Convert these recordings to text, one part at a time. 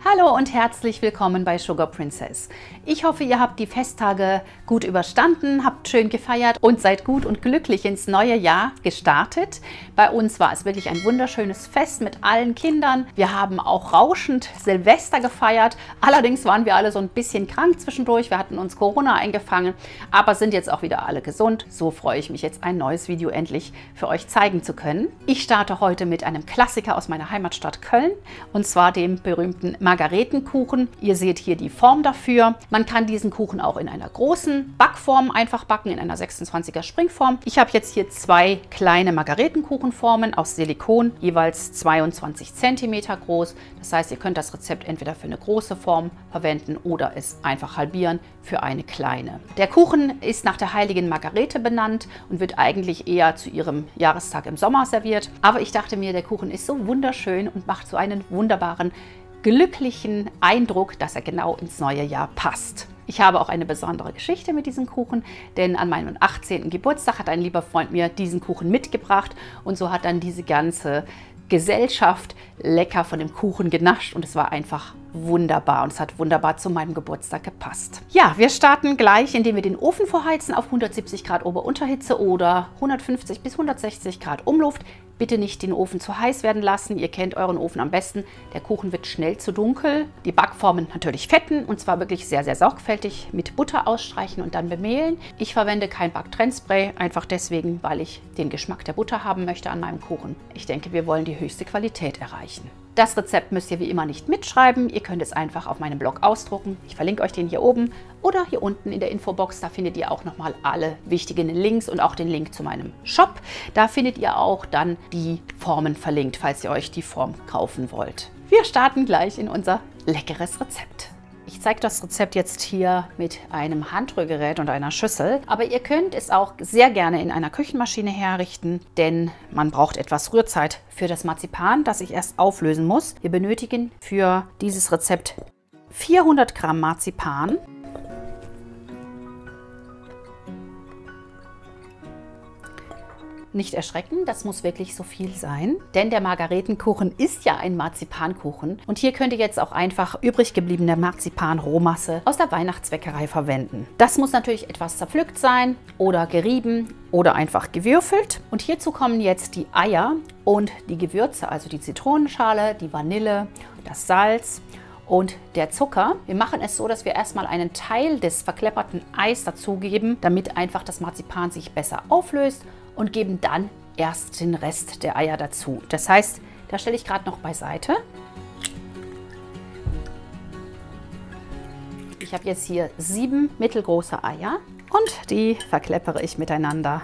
Hallo und herzlich willkommen bei Sugar Princess. Ich hoffe, ihr habt die Festtage gut überstanden, habt schön gefeiert und seid gut und glücklich ins neue Jahr gestartet. Bei uns war es wirklich ein wunderschönes Fest mit allen Kindern. Wir haben auch rauschend Silvester gefeiert. Allerdings waren wir alle so ein bisschen krank zwischendurch. Wir hatten uns Corona eingefangen, aber sind jetzt auch wieder alle gesund. So freue ich mich jetzt, ein neues Video endlich für euch zeigen zu können. Ich starte heute mit einem Klassiker aus meiner Heimatstadt Köln, und zwar dem berühmten Margaretenkuchen. Ihr seht hier die Form dafür. Man kann diesen Kuchen auch in einer großen Backform einfach backen, in einer 26er Springform. Ich habe jetzt hier zwei kleine Margaretenkuchenformen aus Silikon, jeweils 22 cm groß. Das heißt, ihr könnt das Rezept entweder für eine große Form verwenden oder es einfach halbieren für eine kleine. Der Kuchen ist nach der heiligen Margarete benannt und wird eigentlich eher zu ihrem Jahrestag im Sommer serviert. Aber ich dachte mir, der Kuchen ist so wunderschön und macht so einen wunderbaren, glücklichen Eindruck, dass er genau ins neue Jahr passt. Ich habe auch eine besondere Geschichte mit diesem Kuchen, denn an meinem 18. Geburtstag hat ein lieber Freund mir diesen Kuchen mitgebracht und so hat dann diese ganze Gesellschaft lecker von dem Kuchen genascht und es war einfach wunderbar und es hat wunderbar zu meinem Geburtstag gepasst. Ja, wir starten gleich, indem wir den Ofen vorheizen auf 170 Grad Ober-Unterhitze oder 150 bis 160 Grad Umluft. Bitte nicht den Ofen zu heiß werden lassen. Ihr kennt euren Ofen am besten. Der Kuchen wird schnell zu dunkel. Die Backformen natürlich fetten und zwar wirklich sehr, sehr sorgfältig mit Butter ausstreichen und dann bemehlen. Ich verwende kein Backtrendspray, einfach deswegen, weil ich den Geschmack der Butter haben möchte an meinem Kuchen. Ich denke, wir wollen die höchste Qualität erreichen. Das Rezept müsst ihr wie immer nicht mitschreiben. Ihr könnt es einfach auf meinem Blog ausdrucken. Ich verlinke euch den hier oben oder hier unten in der Infobox. Da findet ihr auch nochmal alle wichtigen Links und auch den Link zu meinem Shop. Da findet ihr auch dann die Formen verlinkt, falls ihr euch die Form kaufen wollt. Wir starten gleich in unser leckeres Rezept. Ich zeige das Rezept jetzt hier mit einem Handrührgerät und einer Schüssel, aber ihr könnt es auch sehr gerne in einer Küchenmaschine herrichten, denn man braucht etwas Rührzeit für das Marzipan, das ich erst auflösen muss. Wir benötigen für dieses Rezept 400 Gramm Marzipan, nicht erschrecken, das muss wirklich so viel sein, denn der Margaretenkuchen ist ja ein Marzipankuchen und hier könnt ihr jetzt auch einfach übrig gebliebene Marzipan-Rohmasse aus der Weihnachtsbäckerei verwenden. Das muss natürlich etwas zerpflückt sein oder gerieben oder einfach gewürfelt. Und hierzu kommen jetzt die Eier und die Gewürze, also die Zitronenschale, die Vanille, das Salz und der Zucker. Wir machen es so, dass wir erstmal einen Teil des verklepperten Eis dazugeben, damit einfach das Marzipan sich besser auflöst, und geben dann erst den Rest der Eier dazu. Das heißt, da stelle ich gerade noch beiseite. Ich habe jetzt hier 7 mittelgroße Eier und die verkleppere ich miteinander.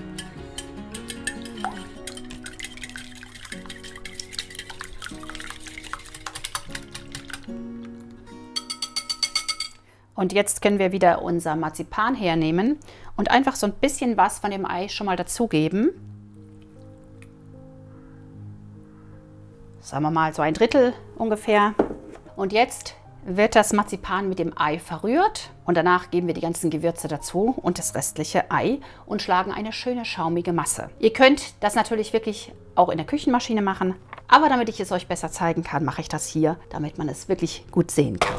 Und jetzt können wir wieder unser Marzipan hernehmen und einfach so ein bisschen was von dem Ei schon mal dazugeben. Sagen wir mal so 1/3 ungefähr. Und jetzt wird das Marzipan mit dem Ei verrührt und danach geben wir die ganzen Gewürze dazu und das restliche Ei und schlagen eine schöne schaumige Masse. Ihr könnt das natürlich wirklich auch in der Küchenmaschine machen, aber damit ich es euch besser zeigen kann, mache ich das hier, damit man es wirklich gut sehen kann.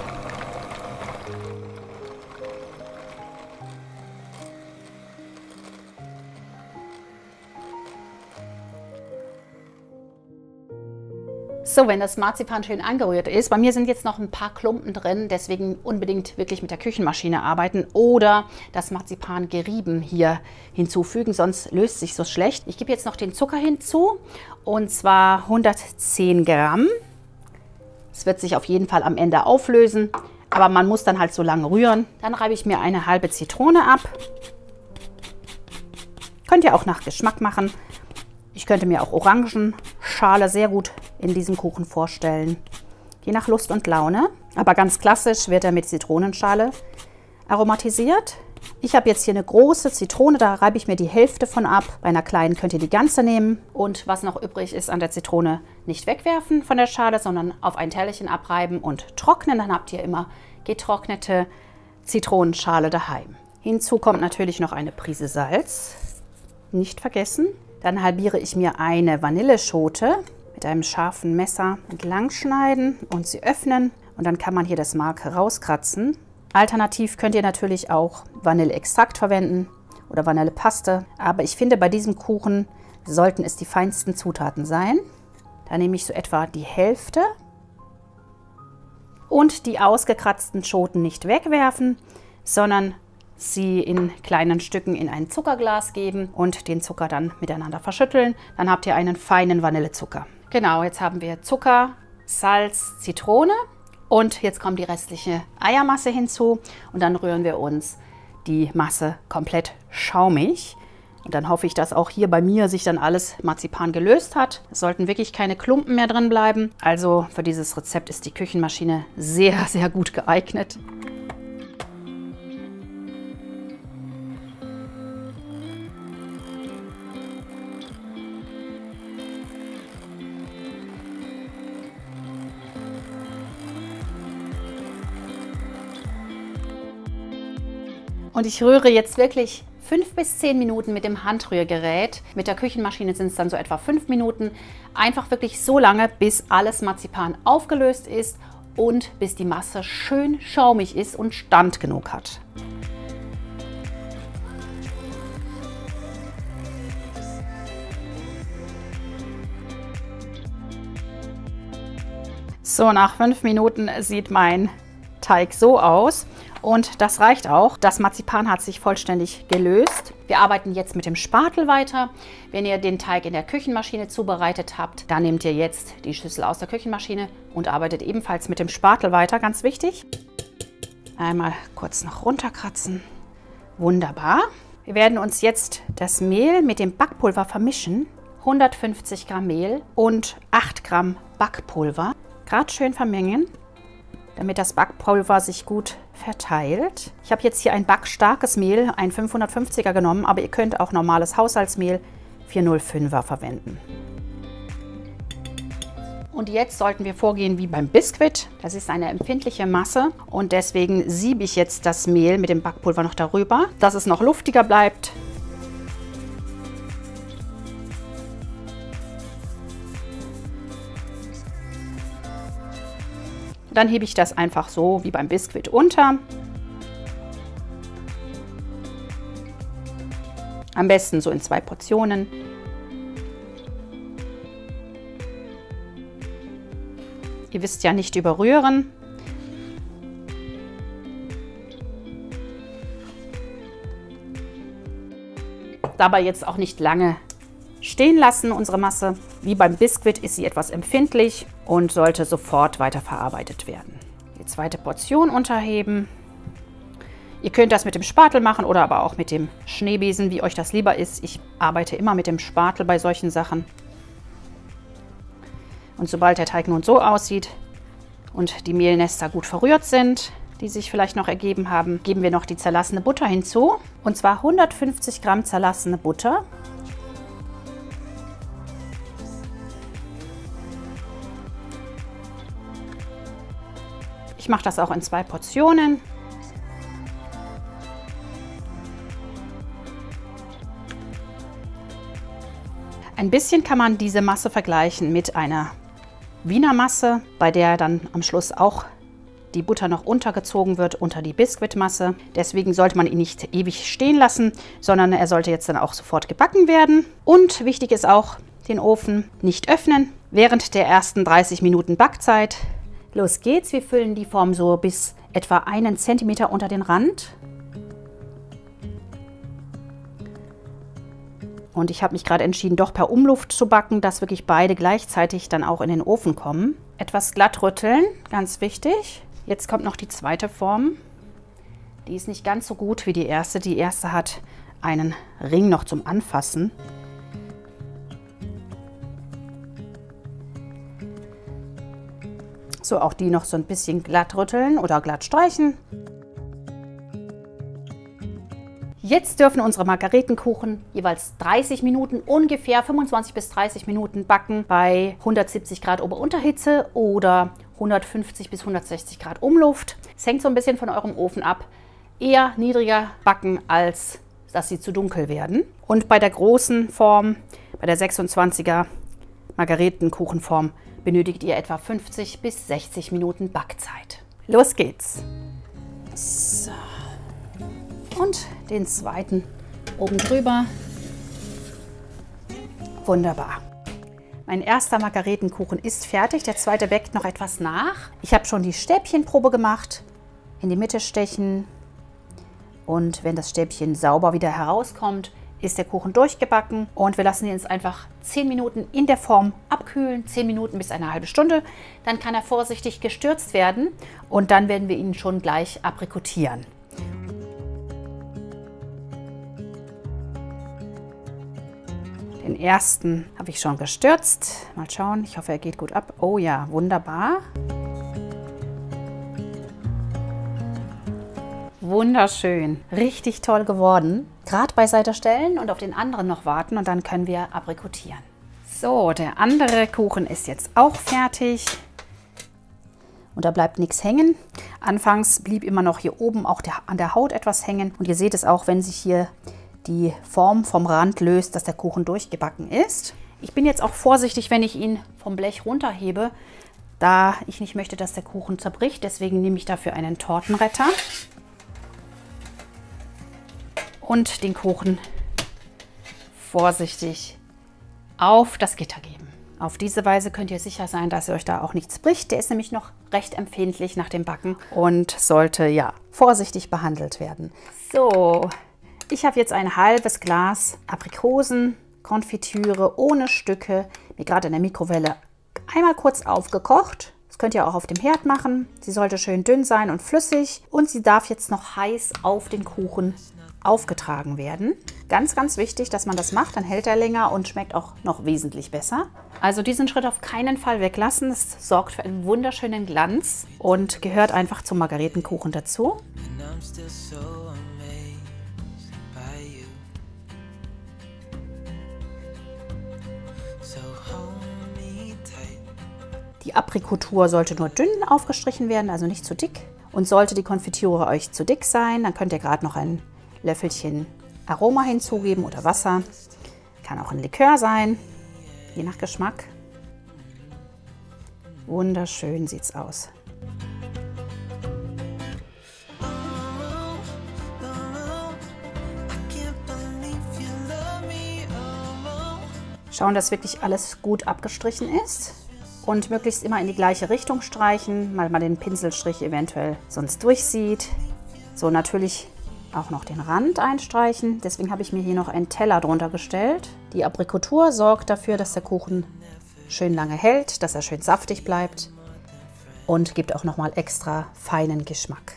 So, wenn das Marzipan schön angerührt ist, bei mir sind jetzt noch ein paar Klumpen drin, deswegen unbedingt wirklich mit der Küchenmaschine arbeiten oder das Marzipan gerieben hier hinzufügen, sonst löst sich so schlecht. Ich gebe jetzt noch den Zucker hinzu und zwar 110 Gramm. Es wird sich auf jeden Fall am Ende auflösen, aber man muss dann halt so lange rühren. Dann reibe ich mir eine halbe Zitrone ab. Könnt ihr auch nach Geschmack machen. Ich könnte mir auch Orangenschale sehr gut in diesem Kuchen vorstellen. Je nach Lust und Laune. Aber ganz klassisch wird er mit Zitronenschale aromatisiert. Ich habe jetzt hier eine große Zitrone, da reibe ich mir die Hälfte von ab. Bei einer kleinen könnt ihr die ganze nehmen. Und was noch übrig ist an der Zitrone, nicht wegwerfen von der Schale, sondern auf ein Tellerchen abreiben und trocknen. Dann habt ihr immer getrocknete Zitronenschale daheim. Hinzu kommt natürlich noch eine Prise Salz. Nicht vergessen. Dann halbiere ich mir eine Vanilleschote mit einem scharfen Messer entlang schneiden und sie öffnen und dann kann man hier das Mark rauskratzen. Alternativ könnt ihr natürlich auch Vanilleextrakt verwenden oder Vanillepaste, aber ich finde, bei diesem Kuchen sollten es die feinsten Zutaten sein. Da nehme ich so etwa die Hälfte und die ausgekratzten Schoten nicht wegwerfen, sondern sie in kleinen Stücken in ein Zuckerglas geben und den Zucker dann miteinander verschütteln. Dann habt ihr einen feinen Vanillezucker. Genau, jetzt haben wir Zucker, Salz, Zitrone und jetzt kommt die restliche Eiermasse hinzu und dann rühren wir uns die Masse komplett schaumig. Und dann hoffe ich, dass auch hier bei mir sich dann alles Marzipan gelöst hat. Es sollten wirklich keine Klumpen mehr drin bleiben. Also für dieses Rezept ist die Küchenmaschine sehr, sehr gut geeignet. Und ich rühre jetzt wirklich 5 bis 10 Minuten mit dem Handrührgerät. Mit der Küchenmaschine sind es dann so etwa 5 Minuten. Einfach wirklich so lange, bis alles Marzipan aufgelöst ist und bis die Masse schön schaumig ist und Stand genug hat. So, nach 5 Minuten sieht mein Teig so aus. Und das reicht auch. Das Marzipan hat sich vollständig gelöst. Wir arbeiten jetzt mit dem Spatel weiter. Wenn ihr den Teig in der Küchenmaschine zubereitet habt, dann nehmt ihr jetzt die Schüssel aus der Küchenmaschine und arbeitet ebenfalls mit dem Spatel weiter. Ganz wichtig. Einmal kurz noch runterkratzen. Wunderbar. Wir werden uns jetzt das Mehl mit dem Backpulver vermischen. 150 Gramm Mehl und 8 Gramm Backpulver. Gerade schön vermengen, damit das Backpulver sich gut verteilt. Ich habe jetzt hier ein backstarkes Mehl, ein 550er genommen, aber ihr könnt auch normales Haushaltsmehl 405er verwenden. Und jetzt sollten wir vorgehen wie beim Biskuit. Das ist eine empfindliche Masse und deswegen siebe ich jetzt das Mehl mit dem Backpulver noch darüber, dass es noch luftiger bleibt. Dann hebe ich das einfach so wie beim Biskuit unter. Am besten so in 2 Portionen. Ihr wisst ja, nicht überrühren. Dabei jetzt auch nicht lange stehen lassen, unsere Masse. Wie beim Biskuit ist sie etwas empfindlich und sollte sofort weiterverarbeitet werden. Die zweite Portion unterheben. Ihr könnt das mit dem Spatel machen oder aber auch mit dem Schneebesen, wie euch das lieber ist. Ich arbeite immer mit dem Spatel bei solchen Sachen. Und sobald der Teig nun so aussieht und die Mehlnester gut verrührt sind, die sich vielleicht noch ergeben haben, geben wir noch die zerlassene Butter hinzu. Und zwar 150 Gramm zerlassene Butter. Ich mache das auch in 2 Portionen. Ein bisschen kann man diese Masse vergleichen mit einer Wiener Masse, bei der dann am Schluss auch die Butter noch untergezogen wird unter die Biskuitmasse. Deswegen sollte man ihn nicht ewig stehen lassen, sondern er sollte jetzt dann auch sofort gebacken werden. Und wichtig ist auch, den Ofen nicht öffnen während der ersten 30 Minuten Backzeit. Los geht's, wir füllen die Form so bis etwa 1 Zentimeter unter den Rand. Und ich habe mich gerade entschieden, doch per Umluft zu backen, dass wirklich beide gleichzeitig dann auch in den Ofen kommen. Etwas glatt rütteln, ganz wichtig. Jetzt kommt noch die zweite Form. Die ist nicht ganz so gut wie die erste. Die erste hat einen Ring noch zum Anfassen. So, auch die noch so ein bisschen glatt rütteln oder glatt streichen. Jetzt dürfen unsere Margaretenkuchen jeweils 30 Minuten, ungefähr 25 bis 30 Minuten backen bei 170 Grad Ober-Unterhitze oder 150 bis 160 Grad Umluft. Es hängt so ein bisschen von eurem Ofen ab. Eher niedriger backen, als dass sie zu dunkel werden. Und bei der großen Form, bei der 26er Margaretenkuchenform, benötigt ihr etwa 50 bis 60 Minuten Backzeit. Los geht's! So. Und den zweiten oben drüber. Wunderbar. Mein erster Margaretenkuchen ist fertig, der zweite backt noch etwas nach. Ich habe schon die Stäbchenprobe gemacht. In die Mitte stechen und wenn das Stäbchen sauber wieder herauskommt, ist der Kuchen durchgebacken und wir lassen ihn jetzt einfach 10 Minuten in der Form abkühlen, 10 Minuten bis eine halbe Stunde. Dann kann er vorsichtig gestürzt werden und dann werden wir ihn schon gleich aprikotieren. Den ersten habe ich schon gestürzt. Mal schauen, ich hoffe, er geht gut ab. Oh ja, wunderbar. Wunderschön, richtig toll geworden. Gerade beiseite stellen und auf den anderen noch warten und dann können wir aprikotieren. So, der andere Kuchen ist jetzt auch fertig. Und da bleibt nichts hängen. Anfangs blieb immer noch hier oben auch an der Haut etwas hängen. Und ihr seht es auch, wenn sich hier die Form vom Rand löst, dass der Kuchen durchgebacken ist. Ich bin jetzt auch vorsichtig, wenn ich ihn vom Blech runterhebe, da ich nicht möchte, dass der Kuchen zerbricht. Deswegen nehme ich dafür einen Tortenretter und den Kuchen vorsichtig auf das Gitter geben. Auf diese Weise könnt ihr sicher sein, dass euch da auch nichts bricht. Der ist nämlich noch recht empfindlich nach dem Backen und sollte ja vorsichtig behandelt werden. So. Ich habe jetzt ein halbes Glas Aprikosenkonfitüre ohne Stücke, mir gerade in der Mikrowelle einmal kurz aufgekocht. Das könnt ihr auch auf dem Herd machen. Sie sollte schön dünn sein und flüssig und sie darf jetzt noch heiß auf den Kuchen aufgetragen werden. Ganz, ganz wichtig, dass man das macht, dann hält er länger und schmeckt auch noch wesentlich besser. Also diesen Schritt auf keinen Fall weglassen. Es sorgt für einen wunderschönen Glanz und gehört einfach zum Margaretenkuchen dazu. Die Aprikotur sollte nur dünn aufgestrichen werden, also nicht zu dick. Und sollte die Konfitüre euch zu dick sein, dann könnt ihr gerade noch ein Löffelchen Aroma hinzugeben oder Wasser. Kann auch ein Likör sein, je nach Geschmack. Wunderschön sieht's aus. Schauen, dass wirklich alles gut abgestrichen ist. Und möglichst immer in die gleiche Richtung streichen, weil man den Pinselstrich eventuell sonst durchsieht. So, natürlich auch noch den Rand einstreichen. Deswegen habe ich mir hier noch einen Teller drunter gestellt. Die Aprikotur sorgt dafür, dass der Kuchen schön lange hält, dass er schön saftig bleibt und gibt auch nochmal extra feinen Geschmack.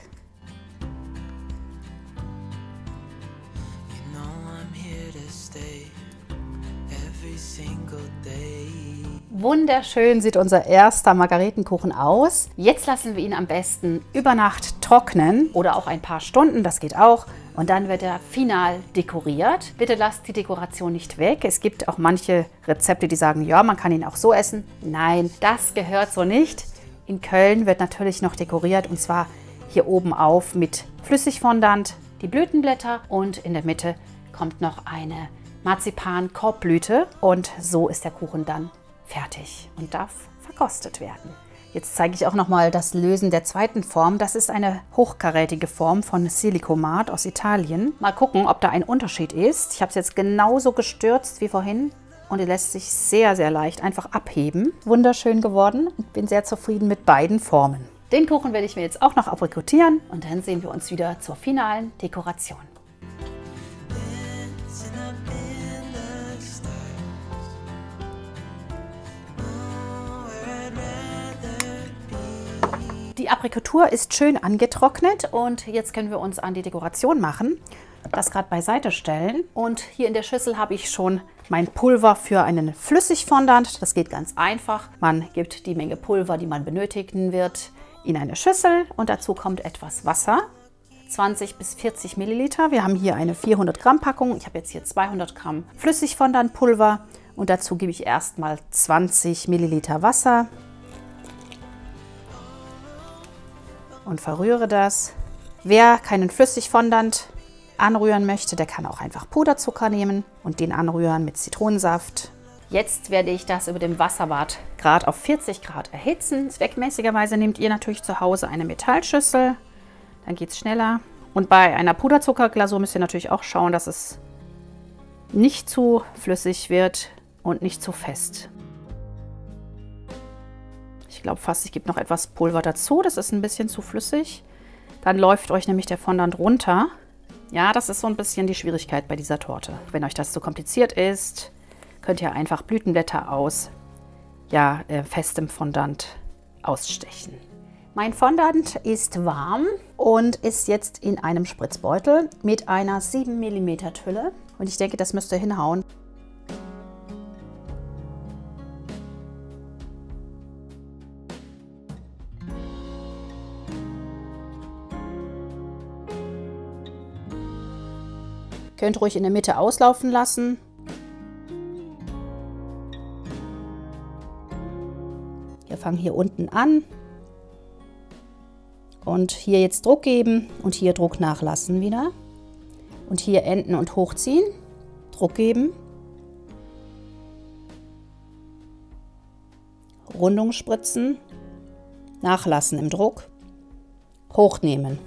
Wunderschön sieht unser erster Margaretenkuchen aus. Jetzt lassen wir ihn am besten über Nacht trocknen oder auch ein paar Stunden, das geht auch. Und dann wird er final dekoriert. Bitte lasst die Dekoration nicht weg. Es gibt auch manche Rezepte, die sagen, ja, man kann ihn auch so essen. Nein, das gehört so nicht. In Köln wird natürlich noch dekoriert und zwar hier oben auf mit Flüssigfondant, die Blütenblätter und in der Mitte kommt noch eine Marzipan-Korbblüte und so ist der Kuchen dann fertig und darf verkostet werden. Jetzt zeige ich auch noch mal das Lösen der zweiten Form. Das ist eine hochkarätige Form von Silicomat aus Italien. Mal gucken, ob da ein Unterschied ist. Ich habe es jetzt genauso gestürzt wie vorhin und er lässt sich sehr, sehr leicht einfach abheben. Wunderschön geworden und bin sehr zufrieden mit beiden Formen. Den Kuchen werde ich mir jetzt auch noch aprikotieren und dann sehen wir uns wieder zur finalen Dekoration. Die Aprikotur ist schön angetrocknet und jetzt können wir uns an die Dekoration machen. Das gerade beiseite stellen und hier in der Schüssel habe ich schon mein Pulver für einen Flüssigfondant. Das geht ganz einfach. Man gibt die Menge Pulver, die man benötigen wird, in eine Schüssel und dazu kommt etwas Wasser. 20 bis 40 Milliliter. Wir haben hier eine 400 Gramm Packung. Ich habe jetzt hier 200 Gramm Flüssigfondantpulver und dazu gebe ich erstmal 20 Milliliter Wasser. Und verrühre das. Wer keinen Flüssigfondant anrühren möchte, der kann auch einfach Puderzucker nehmen und den anrühren mit Zitronensaft Jetzt werde ich das über dem Wasserbad Grad auf 40 Grad erhitzen. Zweckmäßigerweise nehmt ihr natürlich zu Hause eine Metallschüssel, dann geht es schneller. Und bei einer Puderzuckerglasur müsst ihr natürlich auch schauen, dass es nicht zu flüssig wird und nicht zu fest. Ich glaube fast, ich gebe noch etwas Pulver dazu, das ist ein bisschen zu flüssig. Dann läuft euch nämlich der Fondant runter. Ja, das ist so ein bisschen die Schwierigkeit bei dieser Torte. Wenn euch das zu kompliziert ist, könnt ihr einfach Blütenblätter aus festem Fondant ausstechen. Mein Fondant ist warm und ist jetzt in einem Spritzbeutel mit einer 7 mm Hülle. Und ich denke, das müsste hinhauen. Könnt ruhig in der Mitte auslaufen lassen. Wir fangen hier unten an und hier jetzt Druck geben und hier Druck nachlassen wieder. Und hier enden und hochziehen, Druck geben, Rundung spritzen, nachlassen im Druck, hochnehmen.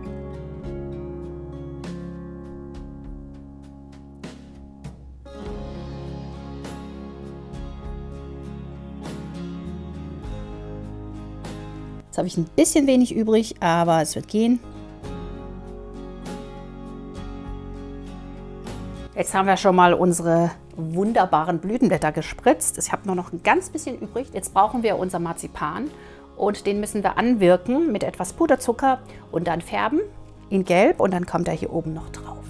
Jetzt habe ich ein bisschen wenig übrig, aber es wird gehen. Jetzt haben wir schon mal unsere wunderbaren Blütenblätter gespritzt. Ich habe nur noch ein ganz bisschen übrig. Jetzt brauchen wir unser Marzipan und den müssen wir anwirken mit etwas Puderzucker und dann färben in Gelb und dann kommt er hier oben noch drauf.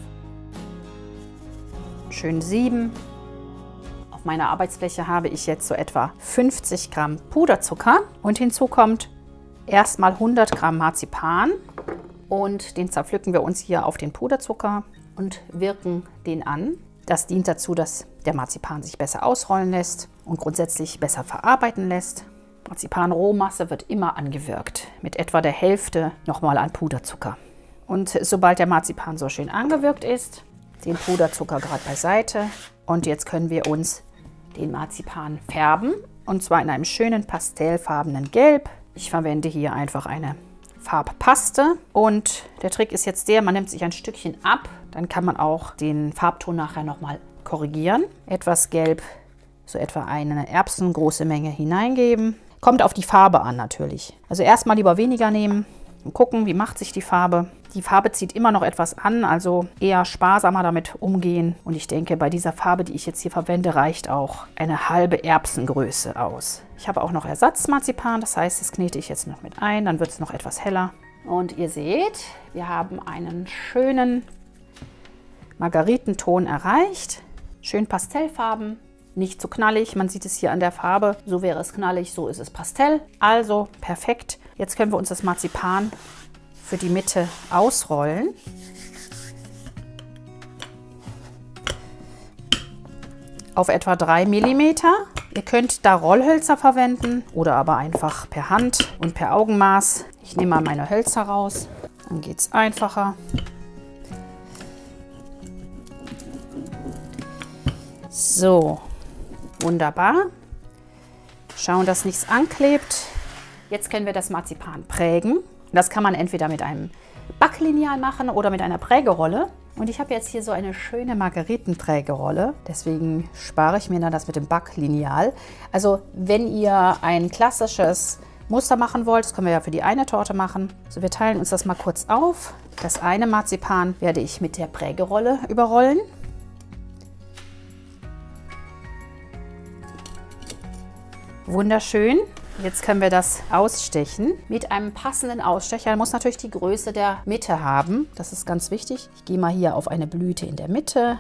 Schön sieben. Auf meiner Arbeitsfläche habe ich jetzt so etwa 50 Gramm Puderzucker und hinzu kommt erstmal 100 Gramm Marzipan und den zerpflücken wir uns hier auf den Puderzucker und wirken den an. Das dient dazu, dass der Marzipan sich besser ausrollen lässt und grundsätzlich besser verarbeiten lässt. Marzipan-Rohmasse wird immer angewirkt, mit etwa der Hälfte nochmal an Puderzucker. Und sobald der Marzipan so schön angewirkt ist, den Puderzucker gerade beiseite. Und jetzt können wir uns den Marzipan färben, und zwar in einem schönen pastellfarbenen Gelb. Ich verwende hier einfach eine Farbpaste und der Trick ist jetzt der, man nimmt sich ein Stückchen ab, dann kann man auch den Farbton nachher nochmal korrigieren. Etwas Gelb, so etwa eine erbsengroße Menge hineingeben. Kommt auf die Farbe an natürlich. Also erstmal lieber weniger nehmen und gucken, wie macht sich die Farbe. Die Farbe zieht immer noch etwas an, also eher sparsamer damit umgehen. Und ich denke, bei dieser Farbe, die ich jetzt hier verwende, reicht auch eine halbe Erbsengröße aus. Ich habe auch noch Ersatzmarzipan, das heißt, das knete ich jetzt noch mit ein, dann wird es noch etwas heller. Und ihr seht, wir haben einen schönen Margaritenton erreicht. Schön Pastellfarben, nicht zu knallig, man sieht es hier an der Farbe. So wäre es knallig, so ist es Pastell. Also perfekt. Jetzt können wir uns das Marzipan für die Mitte ausrollen. Auf etwa 3 mm. Ihr könnt da Rollhölzer verwenden oder aber einfach per Hand und per Augenmaß. Ich nehme mal meine Hölzer raus, dann geht es einfacher. So, wunderbar. Schauen, dass nichts anklebt. Jetzt können wir das Marzipan prägen. Das kann man entweder mit einem Backlineal machen oder mit einer Prägerolle. Und ich habe jetzt hier so eine schöne Margaritenprägerolle. Deswegen spare ich mir dann das mit dem Backlineal. Also wenn ihr ein klassisches Muster machen wollt, das können wir ja für die eine Torte machen. So, wir teilen uns das mal kurz auf. Das eine Marzipan werde ich mit der Prägerolle überrollen. Wunderschön. Jetzt können wir das ausstechen mit einem passenden Ausstecher. Muss natürlich die Größe der Mitte haben. Das ist ganz wichtig. Ich gehe mal hier auf eine Blüte in der Mitte.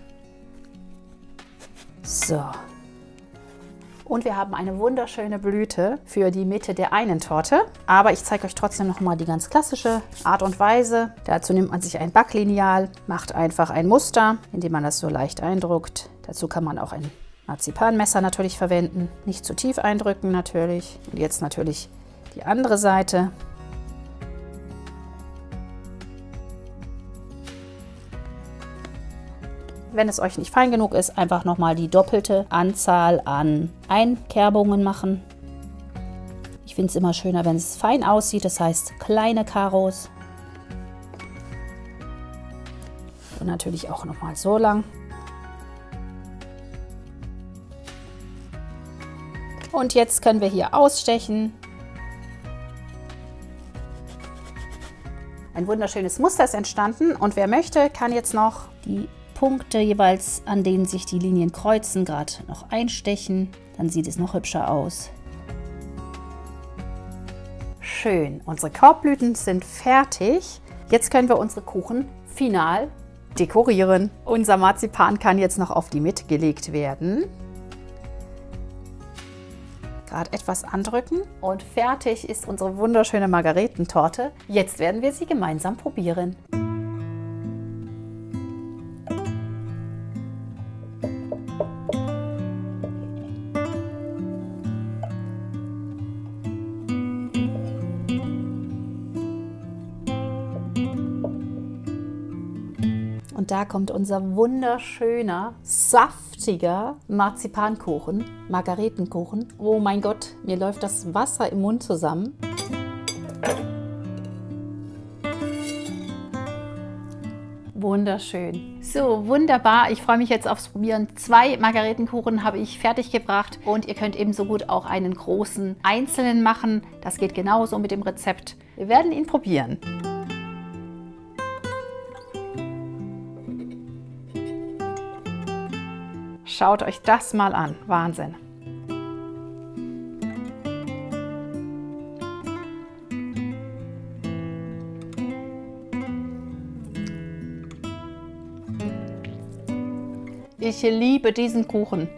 So. Und wir haben eine wunderschöne Blüte für die Mitte der einen Torte. Aber ich zeige euch trotzdem noch mal die ganz klassische Art und Weise. Dazu nimmt man sich ein Backlineal, macht einfach ein Muster, indem man das so leicht eindruckt. Dazu kann man auch ein Marzipanmesser natürlich verwenden, nicht zu tief eindrücken natürlich. Und jetzt natürlich die andere Seite. wenn es euch nicht fein genug ist, einfach nochmal die doppelte Anzahl an Einkerbungen machen. Ich finde es immer schöner, wenn es fein aussieht, das heißt kleine Karos. Und natürlich auch nochmal so lang. Und jetzt können wir hier ausstechen. Ein wunderschönes Muster ist entstanden und wer möchte, kann jetzt noch die Punkte jeweils, an denen sich die Linien kreuzen, gerade noch einstechen. Dann sieht es noch hübscher aus. Schön, unsere Korbblüten sind fertig. Jetzt können wir unsere Kuchen final dekorieren. Unser Marzipan kann jetzt noch auf die Mitte gelegt werden. Gerade etwas andrücken und fertig ist unsere wunderschöne Margaretentorte. Jetzt werden wir sie gemeinsam probieren. Und da kommt unser wunderschöner, saftiger Marzipankuchen, Margaretenkuchen. Oh mein Gott, mir läuft das Wasser im Mund zusammen. Wunderschön. So, wunderbar. Ich freue mich jetzt aufs Probieren. 2 Margaretenkuchen habe ich fertig gebracht und ihr könnt ebenso gut auch einen großen einzelnen machen. Das geht genauso mit dem Rezept. Wir werden ihn probieren. Schaut euch das mal an. Wahnsinn. Ich liebe diesen Kuchen.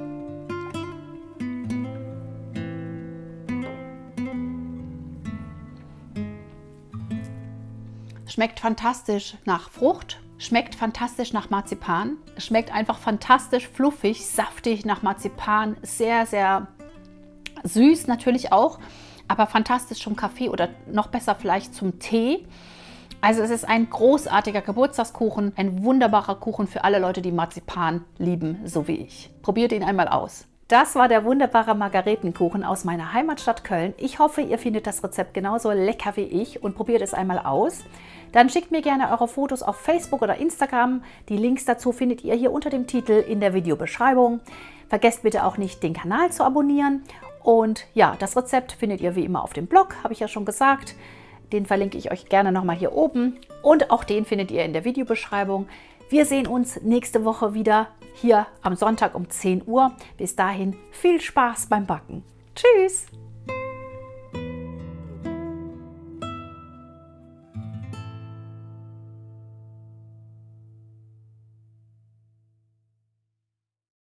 Schmeckt fantastisch nach Frucht. Schmeckt fantastisch nach Marzipan. Schmeckt einfach fantastisch fluffig, saftig nach Marzipan. Sehr, sehr süß natürlich auch, aber fantastisch zum Kaffee oder noch besser vielleicht zum Tee. Also es ist ein großartiger Geburtstagskuchen, ein wunderbarer Kuchen für alle Leute, die Marzipan lieben, so wie ich. Probiert ihn einmal aus. Das war der wunderbare Margaretenkuchen aus meiner Heimatstadt Köln. Ich hoffe, ihr findet das Rezept genauso lecker wie ich und probiert es einmal aus. Dann schickt mir gerne eure Fotos auf Facebook oder Instagram. Die Links dazu findet ihr hier unter dem Titel in der Videobeschreibung. Vergesst bitte auch nicht, den Kanal zu abonnieren. Und ja, das Rezept findet ihr wie immer auf dem Blog, habe ich ja schon gesagt. Den verlinke ich euch gerne nochmal hier oben. Und auch den findet ihr in der Videobeschreibung. Wir sehen uns nächste Woche wieder hier am Sonntag um 10 Uhr. Bis dahin viel Spaß beim Backen. Tschüss!